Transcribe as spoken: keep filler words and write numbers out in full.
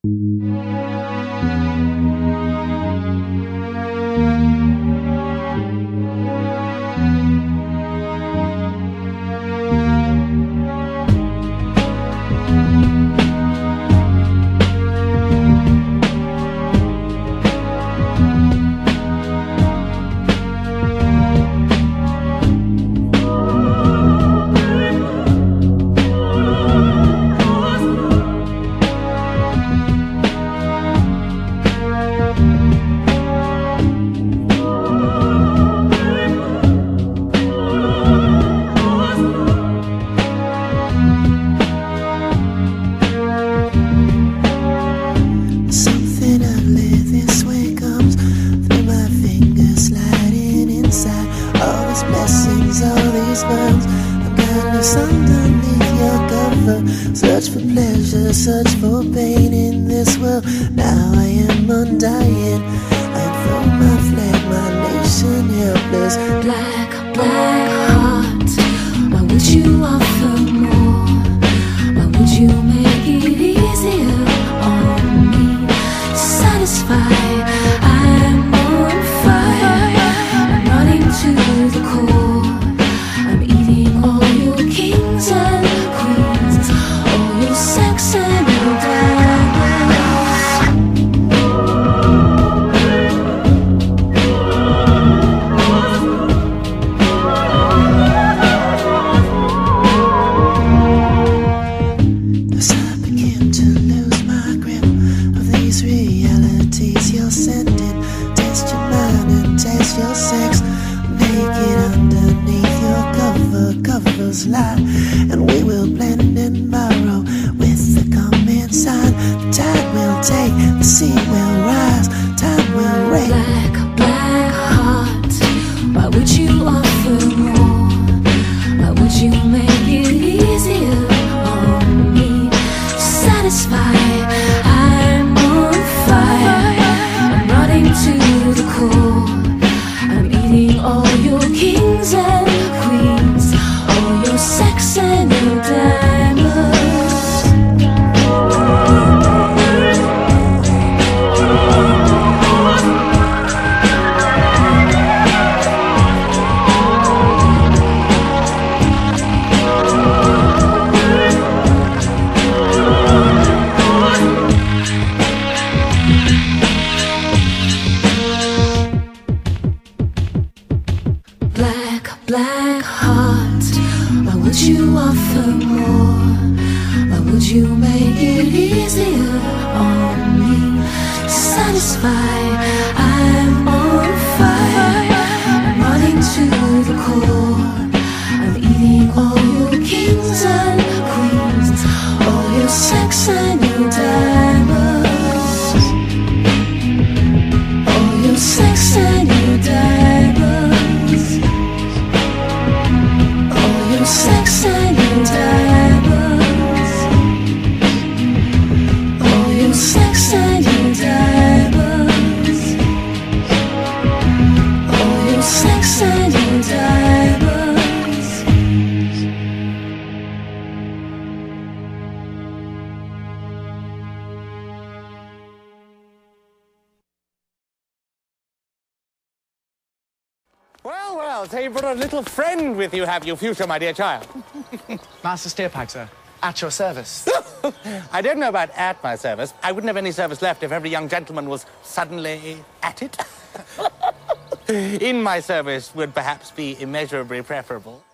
Search for pleasure, search for pain in this world. Now I am undying. I throw my flag, my nation helpless. Black, black heart, why would you offer more? Why would you make it easier on me? Satisfy, I'm on fire. I'm running to the core. I'm eating all your kings and queens, all your sex and your diamonds. As I begin to lose my grip of these realities you're sending, test your mind and test your sex. Naked underneath your cover, covers lie, and we will blend and borrow with the comment sign. The tide will take, the sea will rise, time will rain. Black, black heart, why would you offer more? Why would you make it easier on me? Satisfy, I'm on fire. I'm running to the core. I'm eating all your kings and queens, all your sex and your diamonds. Black, black heart, why would you offer more? Why would you make it easier on me? Satisfy, I'm on fire. I'm running to the core. I'm eating all your kings and queens, all your sex and your diamonds, all your sex and your diamonds, all your sex and your diamonds, all your sex and your diamonds, all your sex and your diamonds. Well, well, so you've brought a little friend with you, have you, Fuchsia, my dear child? Master Steerpike, sir. At your service. I don't know about at my service. I wouldn't have any service left if every young gentleman was suddenly at it. In my service would perhaps be immeasurably preferable.